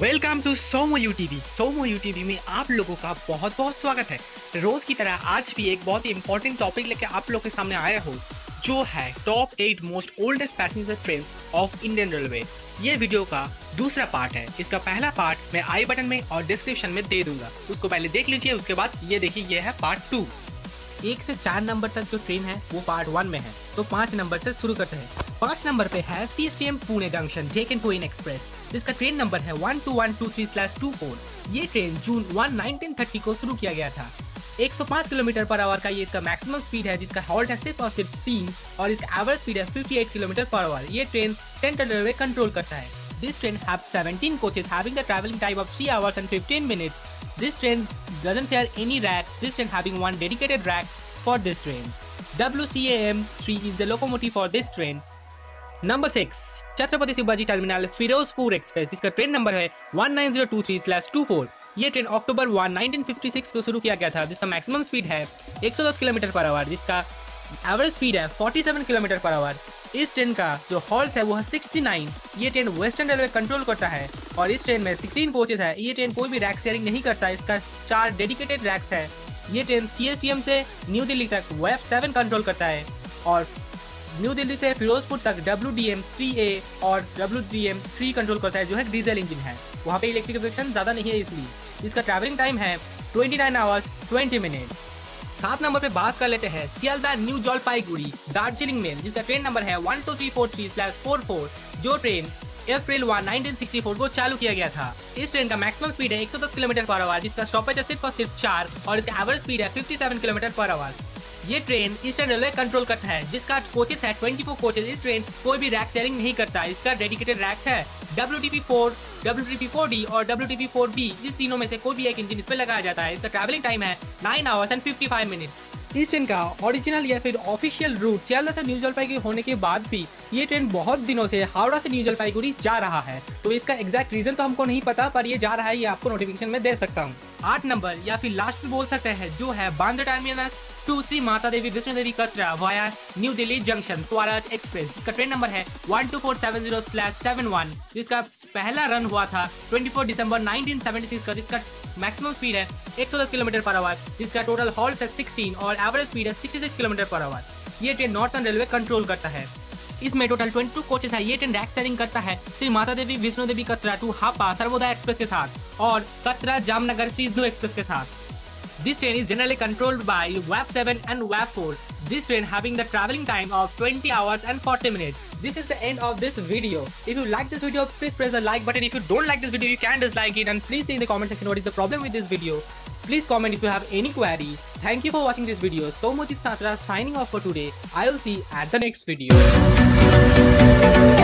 Welcome to Somo UTV. Somo UTV में आप लोगों का बहुत बहुत स्वागत है। रोज की तरह आज भी एक बहुत ही इंपॉर्टेंट टॉपिक लेके आप लोगों के सामने आया हूँ, जो है top 8 most oldest passenger train of Indian railway. ये वीडियो का दूसरा पार्ट है। इसका पहला पार्ट मैं आई बटन में और डिस्क्रिप्शन में दे दूंगा, उसको पहले देख लीजिए। उसके बाद ये देखिए, ये है पार्ट 2। 1 से 4 नंबर तक जो ट्रेन है वो पार्ट 1 में है, तो 5 नंबर से शुरू करते हैं। 5 नंबर पे है CSTM Pune junction Deccan queen express, जिसका ट्रेन नंबर है 12123/24। ये ट्रेन जून 1, 1930 को शुरू किया गया था। 105 किलोमीटर पर आवर का ये इसका मैक्सिमम स्पीड है, जिसका हॉल्ट है सिर्फ और सिर्फ 3 और इसका एवरेज स्पीड है 58 किलोमीटर पर आवर। ये ट्रेन सेंट्रल रेलवे कंट्रोल करता है। This train have 17 coaches having the traveling time of 3 hours and 15 minutes. This train doesn't share any rack. This train having one dedicated rack for this train. WCAM-3 is the locomotive for this train. Number 6, Chhatrapati Shivaji terminal Firozpur express, जिसका train number है 19023/24। ये train अक्टूबर 1, 1956 को शुरू किया गया था, जिसका maximum speed है 110 किलोमीटर पर आवर, जिसका एवरेज स्पीड है 47 किलोमीटर पर आवर। इस ट्रेन का जो हॉल्ट है वो है 69। ये ट्रेन वेस्टर्न रेलवे कंट्रोल करता है और इस ट्रेन में 16 कोचेस है। ये ट्रेन कोई भी रैक शेयरिंग नहीं करता, इसका 4 डेडिकेटेड रैक्स है। ये ट्रेन CSTM से न्यू दिल्ली तक वेब 7 कंट्रोल करता है और न्यू दिल्ली से फिरोजपुर तक WDM-3A और WDM-3 कंट्रोल करता है, जो है डीजल इंजन है। वहाँ पे इलेक्ट्रिफिकेशन ज़्यादा नहीं है, इसलिए इसका ट्रैवलिंग टाइम है 29 आवर्स 20 मिनट। 7 नंबर पे बात कर लेते हैं सियालदह न्यू जलपाईगुड़ी दार्जिलिंग मेल, जिसका ट्रेन नंबर है 12343/44। जो ट्रेन अप्रैल 1, 1964 को चालू किया गया था। इस ट्रेन का मैक्सिमम स्पीड है 110 किलोमीटर पर आवर, जिसका स्टॉपेज है सिर्फ और सिर्फ 4 और इसका एवरेज स्पीड है 57 किलोमीटर पर आवर। ये ट्रेन ईस्टर्न रेलवे कंट्रोल करता है, जिसका कोचेस है 24 कोचेस। इस ट्रेन कोई भी रैक शेयरिंग नहीं करता, इसका डेडिकेटेड रैक्स है WTP4, WTP4D और WTP4B। इस तीनों में से कोई भी एक इंजन इस पे लगाया जाता है। इसका ट्रैवलिंग टाइम है 9 आवर्स एंड 55 मिनट। इस ट्रेन का ओरिजिनल या फिर ऑफिशियल रूट सियालदह से न्यू जलपाईगुड़ी होने के बाद भी ये ट्रेन बहुत दिनों से हावड़ा से न्यू जलपाईगुड़ी जा रहा है, तो इसका एग्जैक्ट रीजन तो हमको नहीं पता, पर ये जा रहा है, ये आपको नोटिफिकेशन में दे सकता हूँ। 8 नंबर या फिर लास्ट में बोल सकते हैं, जो है Bandra terminus to Shri Mata Devi Vaishno Devi Katra via New Delhi junction Swaraj express, जिसका ट्रेन नंबर है 12470/71, जिसका पहला रन हुआ था 24 दिसंबर 1976 का, जिसका मैक्सिमम स्पीड है 110 किलोमीटर पर आवर, जिसका टोटल हॉल्ट है 16 और एवरेज स्पीड है 66 किलोमीटर पर आवर। ये ट्रेन नॉर्थर्न रेलवे कंट्रोल करता है। इसमें टोटल 22 कोचेस है। ये ट्रेन रैक शेयरिंग करता है श्री माता देवी वैष्णो देवी कटरा टू हापा सर्वोदय एक्सप्रेस के साथ और कटरा जामनगर श्रीधु एक्सप्रेस के साथ। This train is generally controlled by WAP 7 and WAP 4. This train having the traveling time of 20 hours and 40 minutes. This is the end of this video. If you like this video, please press the like button. If you don't like this video, you can dislike it, and please say in the comment section what is the problem with this video. Please comment if you have any query. Thank you for watching this video. So much is Satra signing off for today. I will see you at the next video.